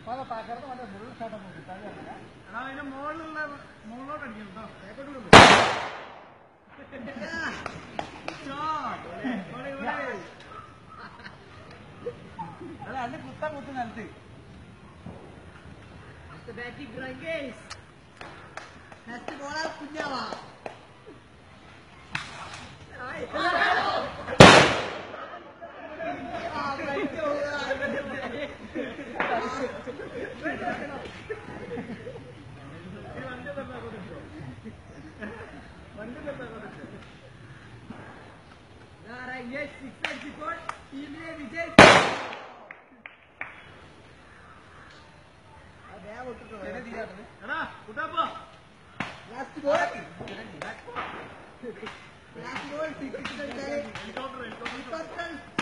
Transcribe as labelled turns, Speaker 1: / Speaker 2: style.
Speaker 1: അതിന്റെ മുകളിലോട്ട് അടിക്കണം അല്ല അന്ന് കുത്താൻ കുത്തു നിലത്ത് ബാറ്റിംഗ് ഗ്രങ്കേസ് നെക്സ്റ്റ് ബോളാ കുഞ്ഞാവാ Last ball, helicopter.